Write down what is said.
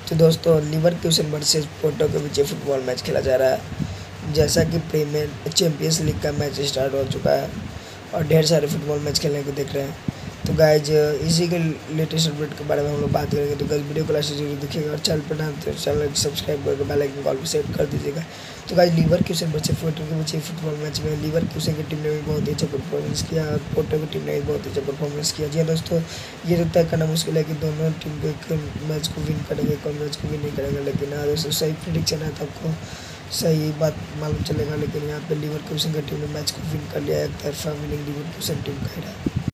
तो दोस्तों Leverkusen versus Porto के बीच फुटबॉल मैच खेला जा रहा है। जैसा कि प्रीमियर चैंपियंस लीग का मैच स्टार्ट हो चुका है और ढेर सारे फुटबॉल मैच खेलने को देख रहे हैं। तो गाइज इसी के लेटेस्ट अपडेट के बारे में हम लोग बात करेंगे। तो गाइज वीडियो को लास्ट जरूर देखिएगा और चैनल पर तो चैनल को सब्सक्राइब करके बेल आइकन कॉल पर सेट कर दीजिएगा। तो गाइज लीवरकुसेन वर्सेस पोर्टो के बीच फुटबॉल मैच में लीवरकुसेन की टीम ने भी बहुत ही अच्छा परफॉर्मेंस किया और पोर्टो की टीम ने भी बहुत ही अच्छा परफॉर्मेंस किया। जी हाँ दोस्तों, ये तो तय करना मुश्किल है कि दोनों टीम को एक मैच को विन करेंगे, कौन मैच को विन नहीं करेंगे। लेकिन हाँ दोस्तों, सही प्रेडिक्शन है तो आपको सही बात मालूम चलेगा। लेकिन यहाँ पे लीवरकुसेन की टीम ने मैच को विन कर लिया, एक तरफा विनिंग लीवरकुसेन टीम का ही रहा।